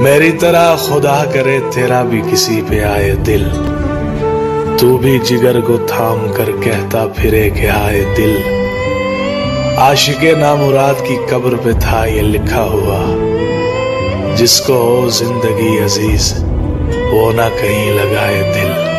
मेरी तरह खुदा करे तेरा भी किसी पे आए दिल, तू भी जिगर को थाम कर कहता फिरे कि आए दिल। आशिके नामुराद की कब्र पे था ये लिखा हुआ, जिसको हो जिंदगी अजीज वो ना कहीं लगाए दिल।